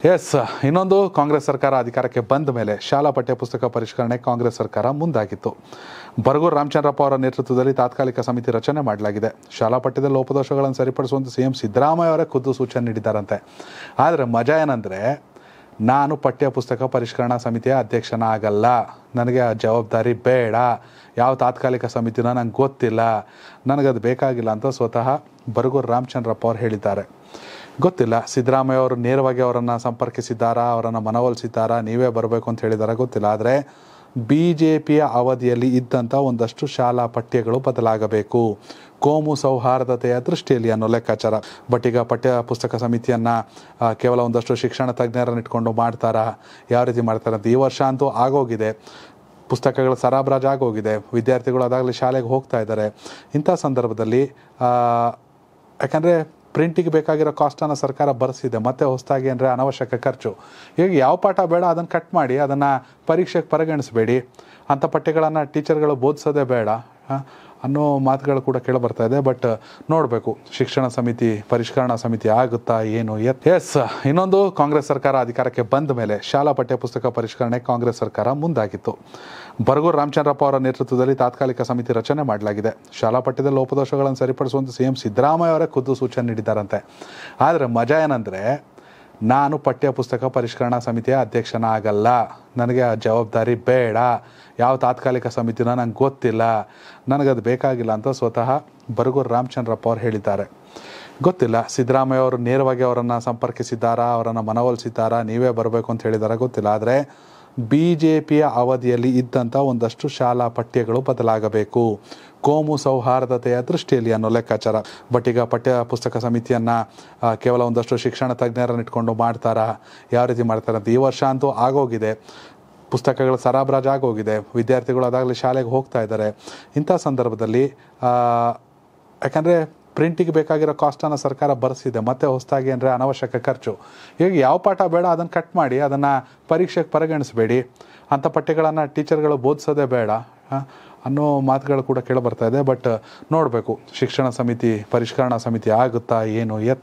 S, ಇನ್ನೊಂದು ಕಾಂಗ್ರೆಸ್ ಸರ್ಕಾರ ಅಧಿಕಾರಕ್ಕೆ ಬಂದ ಮೇಲೆ ಶಾಲಾ ಪಠ್ಯಪುಸ್ತಕ ಪರಿಷ್ಕರಣೆ ಕಾಂಗ್ರೆಸ್ ಸರ್ಕಾರ ಮುಂದಾಗಿತ್ತು. ಬರಗೂರು ರಾಮಚಂದ್ರಪ್ಪ ಅವರ ನೇತೃತ್ವದಲ್ಲಿ ತಾತ್ಕಾಲಿಕ ಸಮಿತಿ ರಚನೆ ಮಾಡಲಾಗಿದೆ. ಶಾಲಾ ಪಠ್ಯದ ಲೋಪದೋಷಗಳನ್ನು ಸರಿಪಡಿಸುವಂತೆ ಸಿಎಂ ಸಿದ್ದರಾಮಯ್ಯ ಅವರೇ ಖುದ್ದು ಸೂಚನೆ ನೀಡಿದ್ದಾರಂತೆ. ಆದರೆ ಮಜಾ ಏನಂದರೆ, ನಾನು ಪಠ್ಯಪುಸ್ತಕ ಪರಿಷ್ಕರಣಾ ಸಮಿತಿಯ ಅಧ್ಯಕ್ಷನಾಗಲ್ಲ, ನನಗೆ ಆ ಜವಾಬ್ದಾರಿ ಬೇಡ, ಯಾವ ತಾತ್ಕಾಲಿಕ ಸಮಿತಿನ ನಂಗೆ ಗೊತ್ತಿಲ್ಲ, ನನಗದು ಬೇಕಾಗಿಲ್ಲ ಅಂತ ಸ್ವತಃ ಬರಗೂರು ರಾಮಚಂದ್ರಪ್ಪ ಅವರು ಹೇಳಿದ್ದಾರೆ. ಗೊತ್ತಿಲ್ಲ ಸಿದ್ದರಾಮಯ್ಯ ಅವರು ನೇರವಾಗಿ ಅವರನ್ನು ಸಂಪರ್ಕಿಸಿದ್ದಾರಾ, ಅವರನ್ನು ಮನವೊಲಿಸಿದ್ದಾರಾ, ನೀವೇ ಬರಬೇಕು ಅಂತ ಹೇಳಿದಾರಾ ಗೊತ್ತಿಲ್ಲ. ಆದರೆ BJPಯ ಅವಧಿಯಲ್ಲಿ ಇದ್ದಂಥ ಒಂದಷ್ಟು ಶಾಲಾ ಪಠ್ಯಗಳು ಬದಲಾಗಬೇಕು, ಕೋಮು ಸೌಹಾರ್ದತೆಯ ದೃಷ್ಟಿಯಲ್ಲಿ ಅನ್ನೋ ಲೆಕ್ಕಾಚಾರ. ಬಟ್ ಈಗ ಪಠ್ಯ ಪುಸ್ತಕ ಸಮಿತಿಯನ್ನು ಕೇವಲ ಒಂದಷ್ಟು ಶಿಕ್ಷಣ ತಜ್ಞರನ್ನು ಇಟ್ಕೊಂಡು ಮಾಡ್ತಾರಾ, ಯಾವ ರೀತಿ ಮಾಡ್ತಾರೆ ಅಂತ ಈ ವರ್ಷ ಅಂತೂ ಆಗೋಗಿದೆ. ಪುಸ್ತಕಗಳ ಸರಬರಾಜು ಆಗೋಗಿದೆ, ವಿದ್ಯಾರ್ಥಿಗಳು ಅದಾಗಲಿ ಶಾಲೆಗೆ ಹೋಗ್ತಾ ಇದ್ದಾರೆ. ಇಂಥ ಸಂದರ್ಭದಲ್ಲಿ ಯಾಕಂದರೆ ಪ್ರಿಂಟಿಗೆ ಬೇಕಾಗಿರೋ ಕಾಸ್ಟನ್ನು ಸರ್ಕಾರ ಭರಿಸಿದೆ, ಮತ್ತೆ ಹೊಸದಾಗಿ ಅಂದರೆ ಅನವಶ್ಯಕ ಖರ್ಚು. ಈಗ ಯಾವ ಪಾಠ ಬೇಡ ಅದನ್ನು ಕಟ್ ಮಾಡಿ, ಅದನ್ನು ಪರೀಕ್ಷೆಗೆ ಪರಿಗಣಿಸಬೇಡಿ, ಅಂಥ ಪಠ್ಯಗಳನ್ನು ಟೀಚರ್ಗಳು ಬೋಧಿಸೋದೇ ಬೇಡ ಅನ್ನೋ ಮಾತುಗಳು ಕೂಡ ಕೇಳಿಬರ್ತಾ ಇದೆ. ಬಟ್ ನೋಡಬೇಕು ಶಿಕ್ಷಣ ಸಮಿತಿ ಪರಿಷ್ಕರಣಾ ಸಮಿತಿ ಆಗುತ್ತಾ ಏನು. ಎಸ್, ಇನ್ನೊಂದು ಕಾಂಗ್ರೆಸ್ ಸರ್ಕಾರ ಅಧಿಕಾರಕ್ಕೆ ಬಂದ ಮೇಲೆ ಶಾಲಾ ಪಠ್ಯಪುಸ್ತಕ ಪರಿಷ್ಕರಣೆ ಕಾಂಗ್ರೆಸ್ ಸರ್ಕಾರ ಮುಂದಾಗಿತ್ತು. ಬರಗೂರು ರಾಮಚಂದ್ರಪ್ಪ ಅವರ ನೇತೃತ್ವದಲ್ಲಿ ತಾತ್ಕಾಲಿಕ ಸಮಿತಿ ರಚನೆ ಮಾಡಲಾಗಿದೆ. ಶಾಲಾ ಪಠ್ಯದ ಲೋಪದೋಷಗಳನ್ನು ಸರಿಪಡಿಸುವಂತೆ ಸಿಎಂ ಸಿದ್ದರಾಮಯ್ಯ ಅವರೇ ಖುದ್ದು ಸೂಚನೆ ನೀಡಿದ್ದಾರಂತೆ. ಆದರೆ ಮಜಾ ಏನಂದರೆ, ನಾನು ಪಠ್ಯಪುಸ್ತಕ ಪರಿಷ್ಕರಣಾ ಸಮಿತಿಯ ಅಧ್ಯಕ್ಷನಾಗಲ್ಲ, ನನಗೆ ಆ ಜವಾಬ್ದಾರಿ ಬೇಡ, ಯಾವ ತಾತ್ಕಾಲಿಕ ಸಮಿತಿನ ನಂಗೆ ಗೊತ್ತಿಲ್ಲ, ನನಗದು ಬೇಕಾಗಿಲ್ಲ ಅಂತ ಸ್ವತಃ ಬರಗೂರು ರಾಮಚಂದ್ರಪ್ಪ ಅವರು ಹೇಳಿದ್ದಾರೆ. ಗೊತ್ತಿಲ್ಲ ಸಿದ್ದರಾಮಯ್ಯ ಅವರು ನೇರವಾಗಿ ಅವರನ್ನು ಸಂಪರ್ಕಿಸಿದ್ದಾರಾ, ಅವರನ್ನು ಮನವೊಲಿಸಿದ್ದಾರಾ, ನೀವೇ ಬರಬೇಕು ಅಂತ ಹೇಳಿದಾರಾ ಗೊತ್ತಿಲ್ಲ. ಆದರೆ BJPಯ ಅವಧಿಯಲ್ಲಿ ಇದ್ದಂಥ ಒಂದಷ್ಟು ಶಾಲಾ ಪಠ್ಯಗಳು ಬದಲಾಗಬೇಕು, ಕೋಮು ಸೌಹಾರ್ದತೆಯ ದೃಷ್ಟಿಯಲ್ಲಿ ಅನ್ನೋ ಲೆಕ್ಕಾಚಾರ. ಬಟ್ ಈಗ ಪಠ್ಯ ಪುಸ್ತಕ ಸಮಿತಿಯನ್ನು ಕೇವಲ ಒಂದಷ್ಟು ಶಿಕ್ಷಣ ತಜ್ಞರನ್ನು ಇಟ್ಕೊಂಡು ಮಾಡ್ತಾರಾ, ಯಾವ ರೀತಿ ಮಾಡ್ತಾರೆ ಅಂತ ಈ ವರ್ಷ ಅಂತೂ ಆಗೋಗಿದೆ. ಪುಸ್ತಕಗಳ ಸರಬರಾಜು ಆಗೋಗಿದೆ, ವಿದ್ಯಾರ್ಥಿಗಳು ಅದಾಗಲಿ ಶಾಲೆಗೆ ಹೋಗ್ತಾ ಇದ್ದಾರೆ. ಇಂಥ ಸಂದರ್ಭದಲ್ಲಿ ಯಾಕಂದರೆ ಪ್ರಿಂಟಿಗೆ ಬೇಕಾಗಿರೋ ಕಾಸ್ಟನ್ನು ಸರ್ಕಾರ ಭರಿಸಿದೆ, ಮತ್ತೆ ಹೊಸದಾಗಿ ಅಂದರೆ ಅನವಶ್ಯಕ ಖರ್ಚು. ಈಗ ಯಾವ ಪಾಠ ಬೇಡ ಅದನ್ನು ಕಟ್ ಮಾಡಿ, ಅದನ್ನು ಪರೀಕ್ಷೆಗೆ ಪರಿಗಣಿಸಬೇಡಿ, ಅಂಥ ಪಠ್ಯಗಳನ್ನು ಟೀಚರ್ಗಳು ಬೋಧಿಸೋದೇ ಬೇಡ ಅನ್ನೋ ಮಾತುಗಳು ಕೂಡ ಕೇಳಿಬರ್ತಾ ಇದೆ. ಬಟ್ ನೋಡಬೇಕು ಶಿಕ್ಷಣ ಸಮಿತಿ ಪರಿಷ್ಕರಣಾ ಸಮಿತಿ ಆಗುತ್ತಾ ಏನು.